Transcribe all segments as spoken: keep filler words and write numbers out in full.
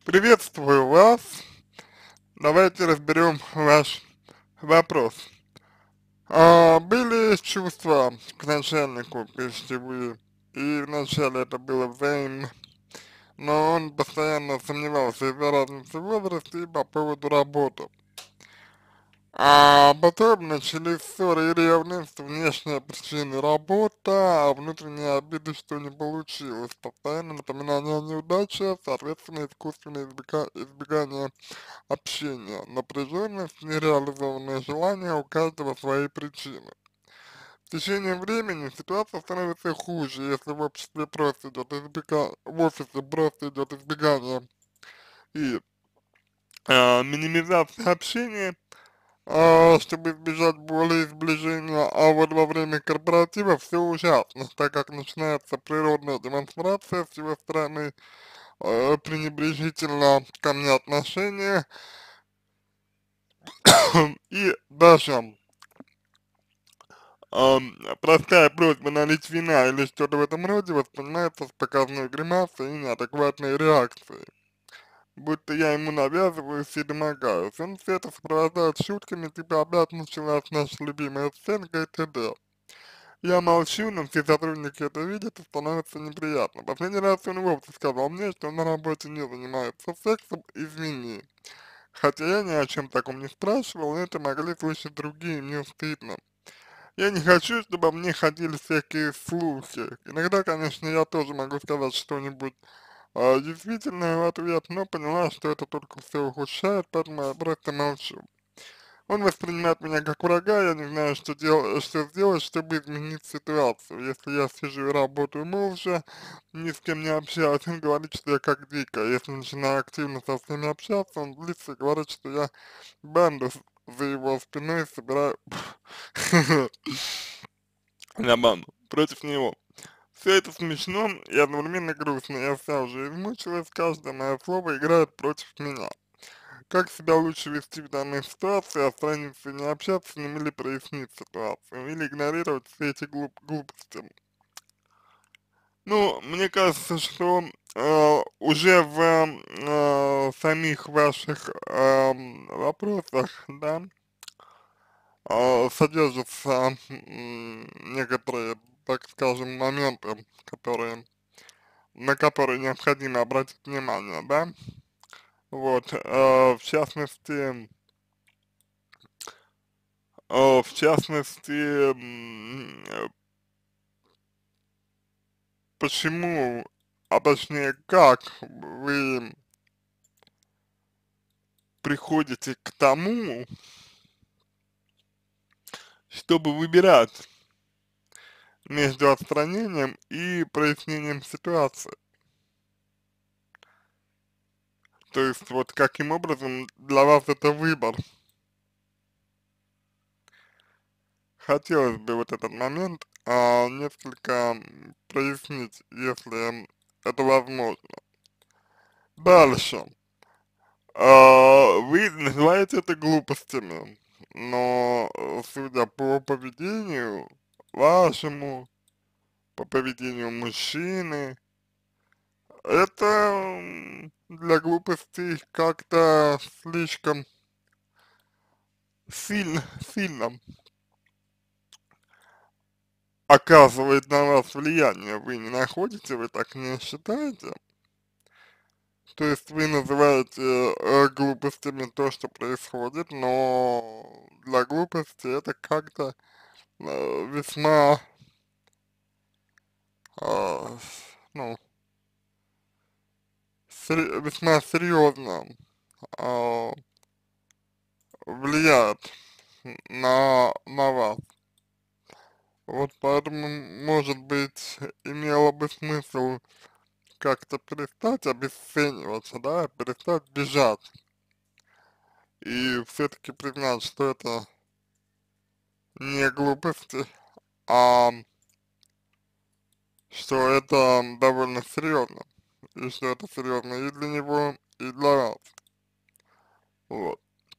Приветствую вас. Давайте разберем ваш вопрос. А, были чувства к начальнику, пишите вы, и вначале это было взаимно, но он постоянно сомневался из-за разницы в возрасте и по поводу работы. А потом начались ссоры и ревность, внешняя причина работа, а внутренняя обида, что не получилось. Постоянно напоминание о неудаче, соответственно, искусственное избега- избегание общения, напряженность, нереализованные желания, у каждого свои причины. В течение времени ситуация становится хуже, если в обществе просто идет избега... в офисе просто идет избегание и э, минимизация общения, а, чтобы избежать боли и сближения, а вот во время корпоратива все ужасно, так как начинается природная демонстрация с его стороны, э, пренебрежительно ко мне отношения, и даже ам, простая просьба налить вина или что-то в этом роде воспринимается с показной гримасой и неадекватной реакцией, будто я ему навязываюсь и домогаюсь. Он все это сопровождает шутками, типа опять началась наша любимая сценка и т.д. Я молчу, но все сотрудники это видят и становится неприятно. Последний раз он вовсе сказал мне, что он на работе не занимается сексом, извини. Хотя я ни о чем таком не спрашивал, это могли слышать другие, мне стыдно. Я не хочу, чтобы о мне ходили всякие слухи. Иногда, конечно, я тоже могу сказать что-нибудь а, действительное в ответ, но поняла, что это только все ухудшает, поэтому я просто молчу. Он воспринимает меня как врага, я не знаю, что, дел что сделать, чтобы изменить ситуацию. Если я сижу и работаю молча, ни с кем не общаюсь, он говорит, что я как дикая. Если начинаю активно со всеми общаться, он злится и говорит, что я банду за его спиной собираю на банду против него. Все это смешно и одновременно грустно. Я вся уже измучилась, каждое мое слово играет против меня. Как себя лучше вести в данной ситуации, отстраниться и не общаться с ним или прояснить ситуацию, или игнорировать все эти глуп глупости. Ну, мне кажется, что э, уже в э, самих ваших э, вопросах, да, э, содержатся м, некоторые, так скажем, моменты, которые, на которые необходимо обратить внимание, да. Вот, э, в частности, э, в частности, м, э, почему, а точнее как вы приходите к тому, чтобы выбирать между отстранением и прояснением ситуации. То есть вот каким образом для вас это выбор. Хотелось бы вот этот момент а, несколько прояснить, если это возможно. Дальше. А, вы называете это глупостями, но э, судя по поведению вашему, по поведению мужчины, это м, для глупостей как-то слишком сильно, сильно оказывает на вас влияние. Вы не находите, вы так не считаете? То есть вы называете э, глупостями то, что происходит, но для глупости это как-то э, весьма, э, ну, сер- весьма серьезно э, влияет на, на вас. Вот поэтому, может быть, имело бы смысл как-то перестать обесцениваться, да, перестать бежать и все-таки признать, что это не глупости, а что это довольно серьезно, и что это серьезно и для него, и для вас. Вот.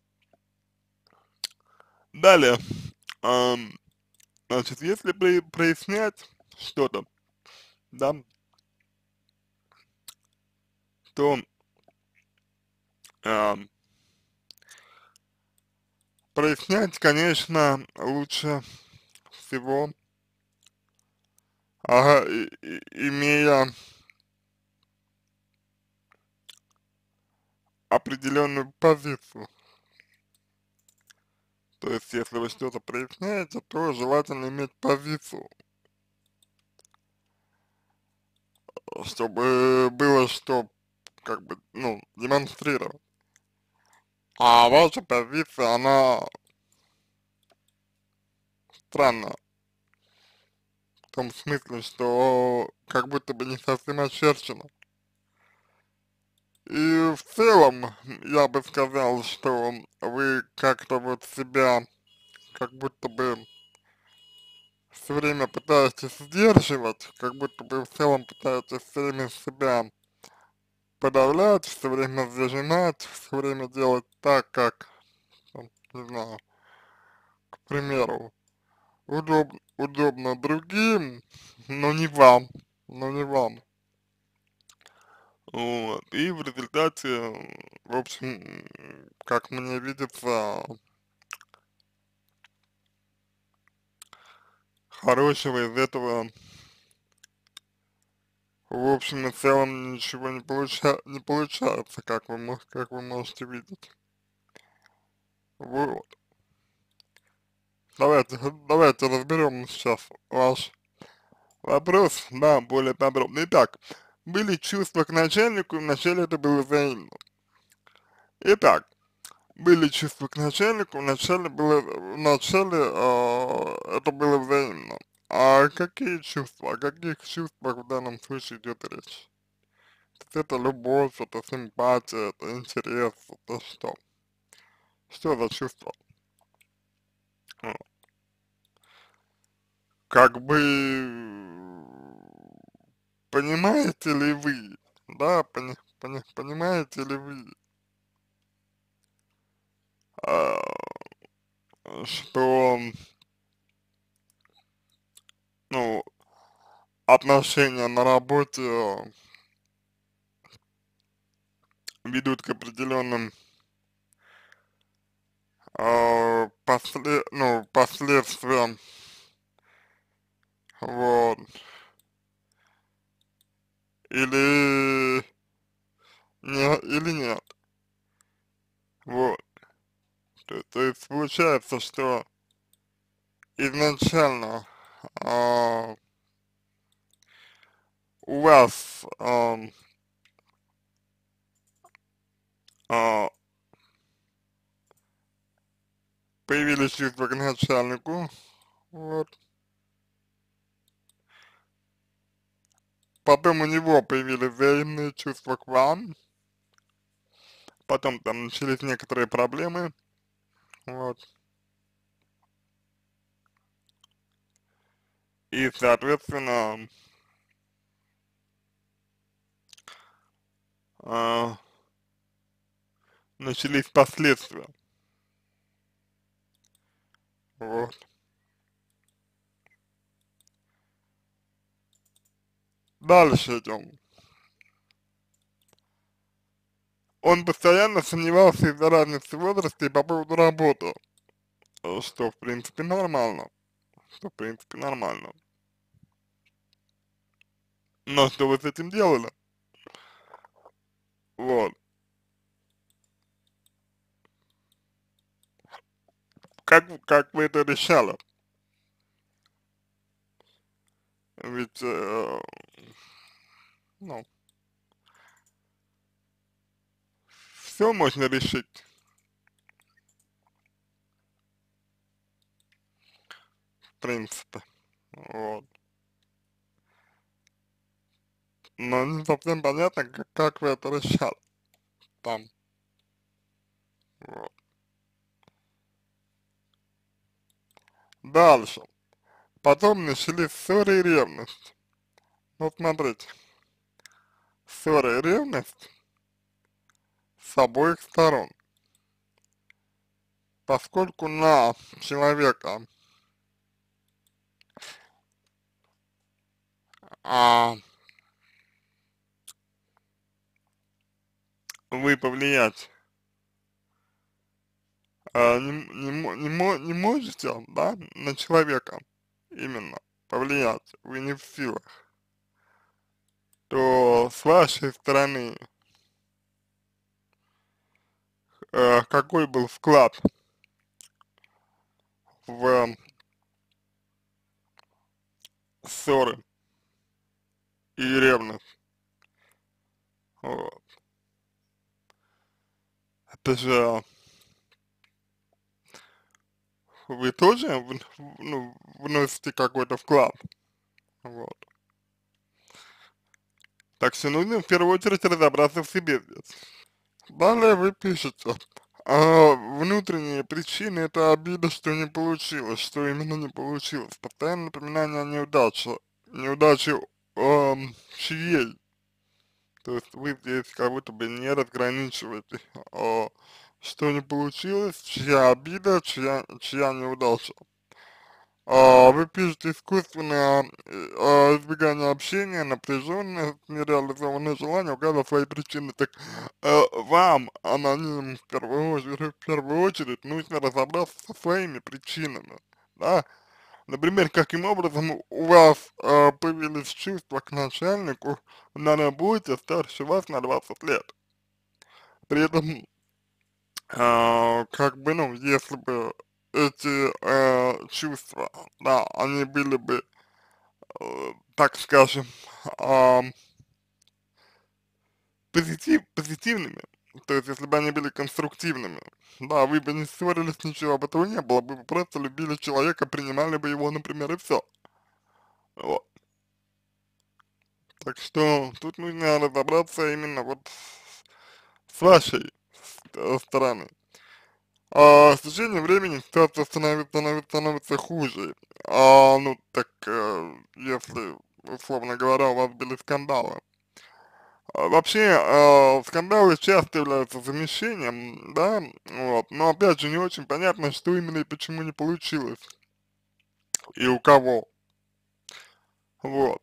Далее, ам, значит, если при, прояснять что-то, да, то А, прояснять, конечно, лучше всего, а, и, и- имея определенную позицию. То есть, если вы что-то проясняете, то желательно иметь позицию, чтобы было что, как бы, ну, демонстрировать. А ваша позиция, она странная, в том смысле, что как будто бы не совсем очерчена. И в целом, я бы сказал, что вы как-то вот себя, как будто бы все время пытаетесь сдерживать, как будто бы в целом пытаетесь все время себя подавлять, все время зажимать, все время делать так, как, там, не знаю, к примеру, удоб, удобно другим, но не вам, но не вам. Вот. И в результате, в общем, как мне видится, хорошего из этого, в общем и целом, ничего не, получа не получается, как вы, мо- как вы можете видеть. Вот. Давайте, давайте разберем сейчас ваш вопрос, да, более подробно. Итак, были чувства к начальнику, и вначале это было взаимно. Итак, были чувства к начальнику, вначале было, вначале э, это было взаимно. А какие чувства, о каких чувствах в данном случае идет речь? Это любовь, это симпатия, это интерес, это что? Что за чувство? М, Как бы понимаете ли вы, да, пони, пони- понимаете ли вы, а, что, ну, отношения на работе ведут к определенным а, после, ну, последствиям, вот, или не, или нет, вот, то, то есть получается, что изначально а, у вас ам, а, появились чувства к начальнику, вот, потом у него появились взаимные чувства к вам, потом там начались некоторые проблемы, вот, и, соответственно, а, начались последствия, вот. Дальше идем. Он постоянно сомневался из-за разницы в возрасте по поводу работы, э, что, в принципе, нормально, что, в принципе, нормально. Но что вы с этим делали? Вот. Как, как вы это решали? Ведь, э, ну, все можно решить, в принципе, вот. Но не совсем понятно, как, как вы это решали там, вот. Дальше. Потом начались ссоры и ревность. Ну, смотрите, ссоры и ревность с обоих сторон, поскольку на человека а, вы повлиять а, не, не, мо- не, мо- не можете, да, на человека именно повлиять, вы не в силах, то с вашей стороны э, какой был вклад в ссоры и ревность? Вот. Это же вы тоже в- ну, вносите какой-то вклад, вот. Так что нужно в первую очередь разобраться в себе здесь. Далее вы пишете, а внутренние причины — это обида, что не получилось, что именно не получилось. Постоянное напоминание о неудаче, неудаче эм, чьей. То есть вы здесь как будто бы не разграничиваете, а, что не получилось, чья обида, чья, чья неудача. А, вы пишете искусственное э, а, избегание общения, напряженное, нереализованное желание указывать свои причины. Так э, вам, аноним, в первую очередь, в первую очередь нужно разобраться со своими причинами, да. Например, каким образом у вас э, появились чувства к начальнику на работе старше вас на двадцать лет. При этом, э, как бы, ну, если бы эти э, чувства, да, они были бы э, так скажем, ам, позитив, позитивными, то есть если бы они были конструктивными, да, вы бы не ссорились, ничего бы этого не было, вы бы просто любили человека, принимали бы его, например, и все. Вот. Так что тут нужно разобраться именно вот с вашей э, стороны. А с течением времени ситуация становится, становится, становится хуже. А, ну, так, э, если, условно говоря, у вас были скандалы, А, вообще, э, скандалы часто являются замещением, да, вот, но опять же не очень понятно, что именно и почему не получилось, и у кого, вот.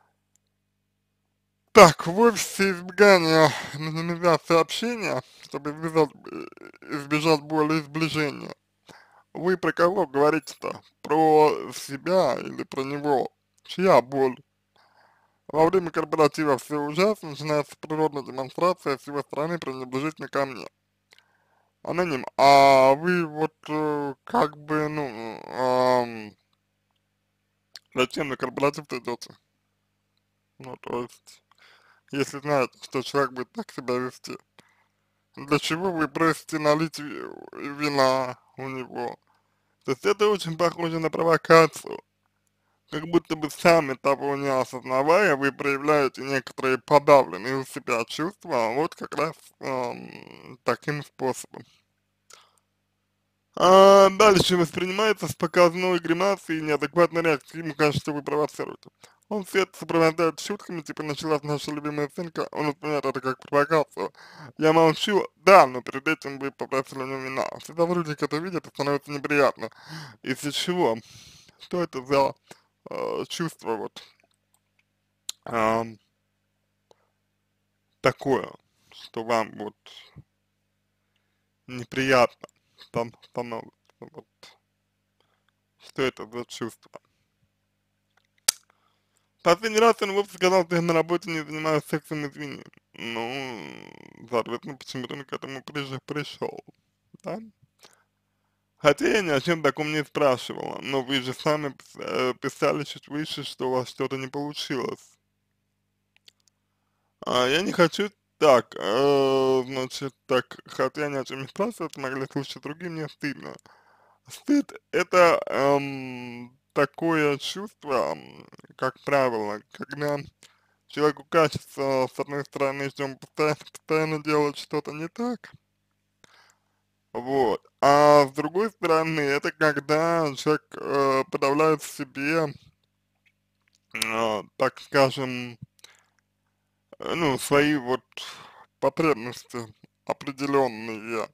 Так, в офисе избегания минимизации общения, чтобы избежать, э, избежать боли и сближения. Вы про кого говорите-то? Про себя или про него? Чья боль? Во время корпоратива все ужасно, начинается природная демонстрация с его стороны пренебрежительно ко мне. Аноним, а вы вот э, как бы, ну, ам, зачем на корпоратив-то идете? Ну, то есть, если знаете, что человек будет так себя вести, для чего вы просите налить ви- вина у него? То есть это очень похоже на провокацию. Как будто бы сами того не осознавая, вы проявляете некоторые подавленные у себя чувства, вот как раз ам, таким способом. А дальше воспринимается с показной гримасой и неадекватной реакцией. Ему кажется, что вы провоцируете. Он все это сопровождает шутками, типа началась наша любимая сценка, он воспринимает это как провокацию. Я молчу, да, но перед этим вы попросили у него вина. Всегда вроде это видят и становится неприятно. Из-за чего? Что это за э, чувство вот ам, такое, что вам вот неприятно там становится? Вот. Что это за чувство? Последний раз он вовсе сказал, что я на работе не занимаюсь сексом, извини. Ну, соответственно, почему-то он к этому приж- пришел, да? Хотя я ни о чем таком не спрашивала, но вы же сами пис- э, писали чуть выше, что у вас что-то не получилось. А я не хочу так, э, значит, так, хотя я ни о чем не спрашивала, это могли слушать другие, мне стыдно. Стыд — это эм, такое чувство, м, как правило, когда человеку кажется, с одной стороны, что он постоянно, постоянно делает что-то не так, вот, а с другой стороны, это когда человек э, подавляет в себе, э, так скажем, э, ну, свои вот потребности определенные,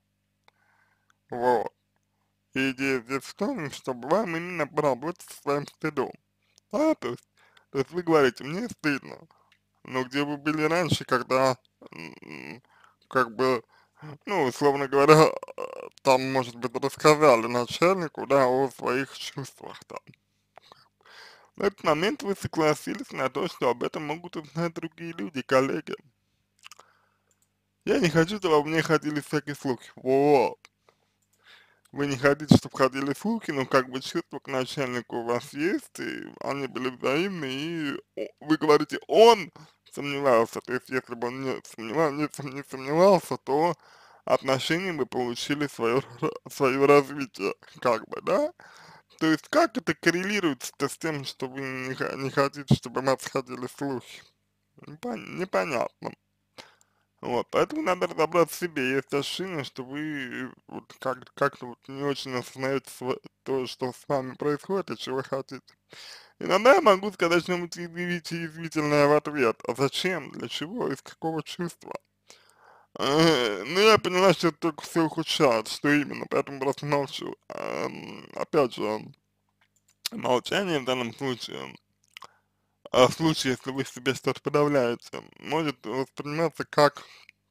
вот. И идея здесь в том, чтобы вам именно поработать со своим стыдом, да, то есть, то есть вы говорите, мне стыдно, но где вы были раньше, когда, м, как бы, ну, условно говоря, там, может быть, рассказали начальнику, да, о своих чувствах там. В этот момент вы согласились на то, что об этом могут узнать другие люди, коллеги. Я не хочу, чтобы обо мне ходили всякие слухи. Вот. Вы не хотите, чтобы ходили слухи, но как бы чувства к начальнику у вас есть, и они были взаимны, и о- вы говорите, он сомневался, то есть если бы он не, сомневал, не, сом- не сомневался, то отношения бы получили свое, свое развитие, как бы, да? То есть как это коррелирует-то с тем, что вы не, х- не хотите, чтобы о вас ходили слухи? Непон- непонятно. Вот, поэтому надо разобраться в себе. Есть ощущение, что вы вот как, как-то вот не очень осознаете сво- то, что с вами происходит и чего вы хотите. Иногда я могу сказать что-нибудь язвить- язвительное в ответ. А зачем? Для чего? Из какого чувства? Э, Ну, я поняла, что это только все ухудшает, что именно, поэтому просто молчу. Эм, Опять же, молчание в данном случае, а в случае, если вы себе что-то подавляете, может восприниматься как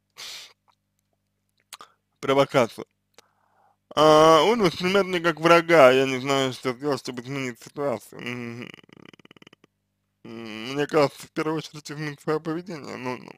провокация. А, он воспринимает меня как врага, я не знаю, что сделать, чтобы изменить ситуацию. М, м, Мне кажется, в первую очередь изменить свое поведение. Ну, ну,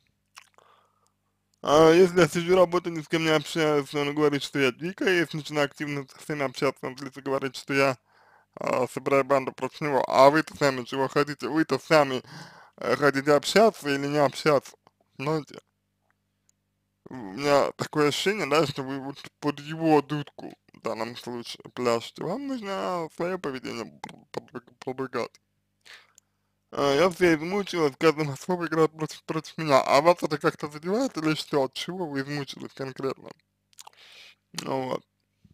а если я сижу, работаю, ни с кем не общаюсь, он говорит, что я дикая, если начинаю активно со всеми общаться, он лица говорит, что я а, собираю банду против него. А вы-то сами чего хотите? Вы-то сами э, хотите общаться или не общаться? Знаете, у меня такое ощущение, да, что вы вот под его дудку в данном случае пляшете. Вам нужно свое поведение продвиг- продвигать. А, я вся измучилась, каждый слово играет против, против меня. А вас это как-то задевает или что? От чего вы измучились конкретно? Ну вот.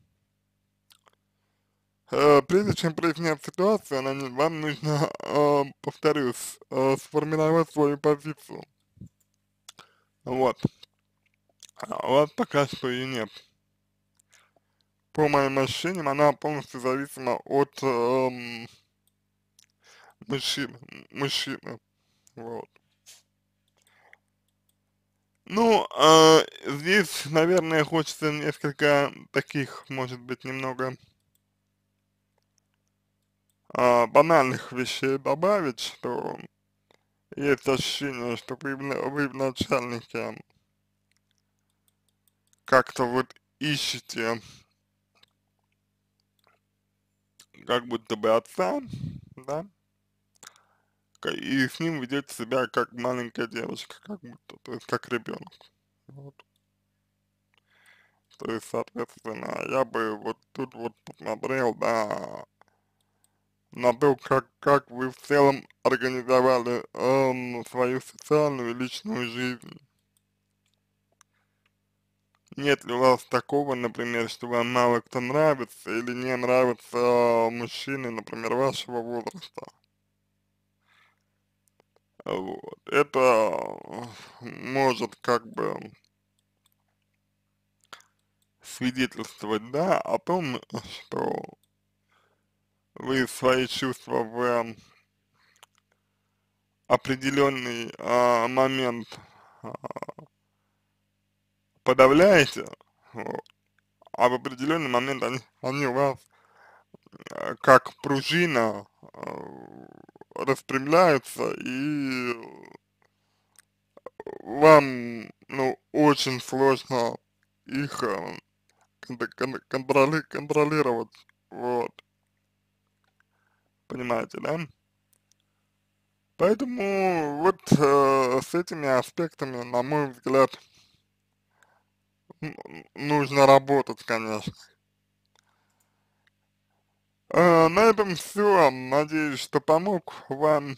Э, Прежде чем прояснять ситуацию, она не- вам нужно, э, повторюсь, э, сформировать свою позицию. Вот. А у вас пока что ее нет. По моим ощущениям, она полностью зависима от эм, мужчины, мужчины, вот. Ну, а, здесь, наверное, хочется несколько таких, может быть, немного а, банальных вещей добавить, что есть ощущение, что вы, в на- вы в начальнике как-то вот ищете как будто бы отца, да, ка- и с ним ведете себя как маленькая девочка, как будто, то есть как ребенок. Вот. То есть, соответственно, я бы вот тут вот посмотрел, да, на то, как, как вы в целом организовали эм, свою социальную и личную жизнь. Нет ли у вас такого, например, что вам мало кто нравится или не нравятся э, мужчины, например, вашего возраста? Вот. Это э, может как бы свидетельствовать, да, о том, что вы свои чувства в определенный а, момент а, подавляете, вот, а в определенный момент они, они у вас э, как пружина э, распрямляются, и вам, ну, очень сложно их э, кон- кон- контроли- контролировать, вот, понимаете, да? Поэтому вот э, с этими аспектами, на мой взгляд, н- нужно работать, конечно. А, на этом все. Надеюсь, что помог вам.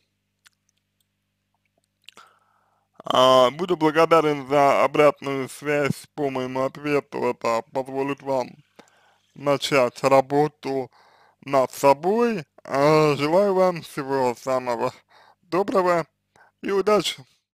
А, буду благодарен за обратную связь по моему ответу. Это позволит вам начать работу над собой. А, желаю вам всего самого доброго и удачи.